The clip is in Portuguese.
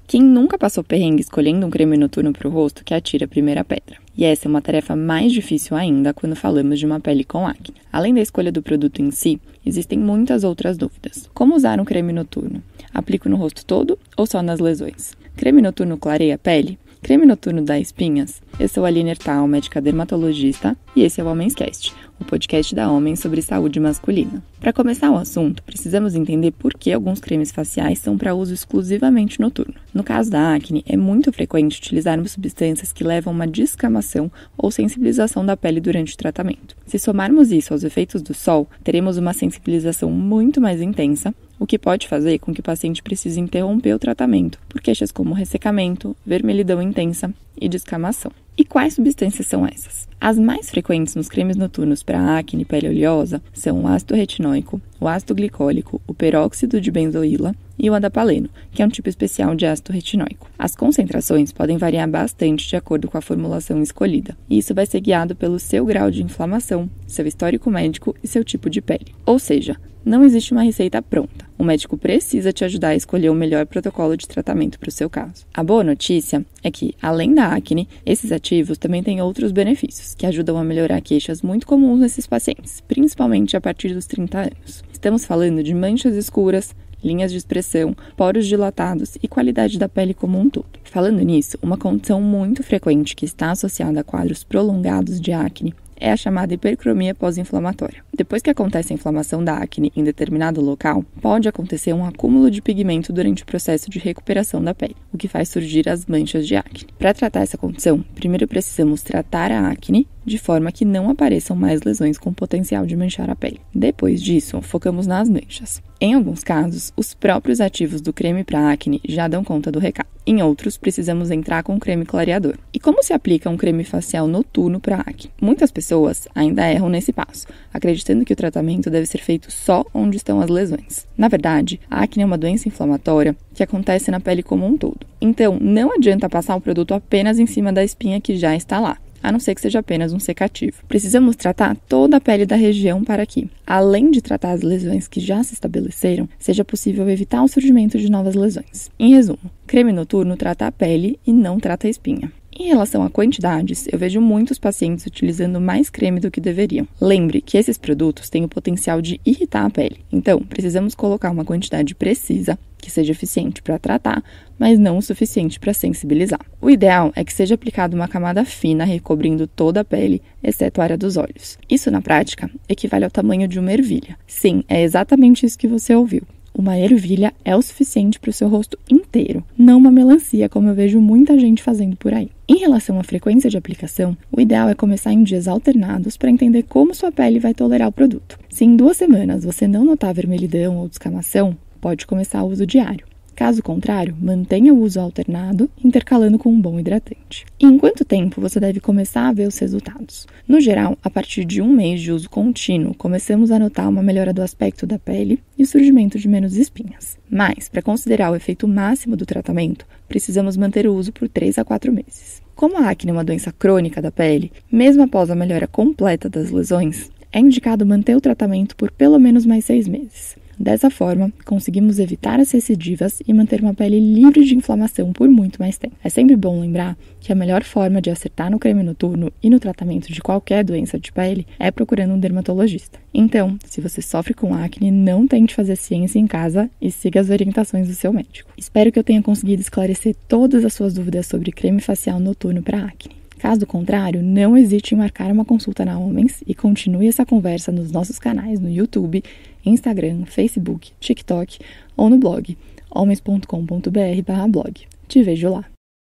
Quem nunca passou perrengue escolhendo um creme noturno para o rosto que atira a primeira pedra? E essa é uma tarefa mais difícil ainda quando falamos de uma pele com acne. Além da escolha do produto em si, existem muitas outras dúvidas. Como usar um creme noturno? Aplico no rosto todo ou só nas lesões? Creme noturno clareia a pele? Creme noturno dá espinhas? Eu sou a Aline Ertal, médica dermatologista, e esse é o Homens Cast, o podcast da Homens sobre saúde masculina. Para começar o assunto, precisamos entender por que alguns cremes faciais são para uso exclusivamente noturno. No caso da acne, é muito frequente utilizarmos substâncias que levam a uma descamação ou sensibilização da pele durante o tratamento. Se somarmos isso aos efeitos do sol, teremos uma sensibilização muito mais intensa, o que pode fazer com que o paciente precise interromper o tratamento por queixas como ressecamento, vermelhidão intensa e descamação. E quais substâncias são essas? As mais frequentes nos cremes noturnos para acne e pele oleosa são o ácido retinóico, o ácido glicólico, o peróxido de benzoíla e o adapaleno, que é um tipo especial de ácido retinóico. As concentrações podem variar bastante de acordo com a formulação escolhida, e isso vai ser guiado pelo seu grau de inflamação, seu histórico médico e seu tipo de pele. Ou seja, não existe uma receita pronta. O médico precisa te ajudar a escolher o melhor protocolo de tratamento para o seu caso. A boa notícia é que, além da acne, esses ativos também têm outros benefícios, que ajudam a melhorar queixas muito comuns nesses pacientes, principalmente a partir dos 30 anos. Estamos falando de manchas escuras, linhas de expressão, poros dilatados e qualidade da pele como um todo. Falando nisso, uma condição muito frequente que está associada a quadros prolongados de acne é a chamada hipercromia pós-inflamatória. Depois que acontece a inflamação da acne em determinado local, pode acontecer um acúmulo de pigmento durante o processo de recuperação da pele, o que faz surgir as manchas de acne. Para tratar essa condição, primeiro precisamos tratar a acne de forma que não apareçam mais lesões com potencial de manchar a pele. Depois disso, focamos nas manchas. Em alguns casos, os próprios ativos do creme para acne já dão conta do recado. Em outros, precisamos entrar com um creme clareador. E como se aplica um creme facial noturno para acne? Muitas pessoas ainda erram nesse passo, acreditando que o tratamento deve ser feito só onde estão as lesões. Na verdade, a acne é uma doença inflamatória que acontece na pele como um todo. Então, não adianta passar o produto apenas em cima da espinha que já está lá, a não ser que seja apenas um secativo. Precisamos tratar toda a pele da região para que, além de tratar as lesões que já se estabeleceram, seja possível evitar o surgimento de novas lesões. Em resumo, creme noturno trata a pele e não trata a espinha. Em relação a quantidades, eu vejo muitos pacientes utilizando mais creme do que deveriam. Lembre que esses produtos têm o potencial de irritar a pele, então precisamos colocar uma quantidade precisa, que seja eficiente para tratar, mas não o suficiente para sensibilizar. O ideal é que seja aplicada uma camada fina recobrindo toda a pele, exceto a área dos olhos. Isso, na prática, equivale ao tamanho de uma ervilha. Sim, é exatamente isso que você ouviu. Uma ervilha é o suficiente para o seu rosto inteiro, não uma melancia, como eu vejo muita gente fazendo por aí. Em relação à frequência de aplicação, o ideal é começar em dias alternados para entender como sua pele vai tolerar o produto. Se em 2 semanas você não notar vermelhidão ou descamação, pode começar o uso diário. Caso contrário, mantenha o uso alternado, intercalando com um bom hidratante. E em quanto tempo você deve começar a ver os resultados? No geral, a partir de 1 mês de uso contínuo, começamos a notar uma melhora do aspecto da pele e o surgimento de menos espinhas. Mas, para considerar o efeito máximo do tratamento, precisamos manter o uso por 3 a 4 meses. Como a acne é uma doença crônica da pele, mesmo após a melhora completa das lesões, é indicado manter o tratamento por pelo menos mais 6 meses. Dessa forma, conseguimos evitar as recidivas e manter uma pele livre de inflamação por muito mais tempo. É sempre bom lembrar que a melhor forma de acertar no creme noturno e no tratamento de qualquer doença de pele é procurando um dermatologista. Então, se você sofre com acne, não tente fazer ciência em casa e siga as orientações do seu médico. Espero que eu tenha conseguido esclarecer todas as suas dúvidas sobre creme facial noturno para acne. Caso contrário, não hesite em marcar uma consulta na Homens e continue essa conversa nos nossos canais no YouTube, Instagram, Facebook, TikTok ou no blog homens.com.br/blog. Te vejo lá!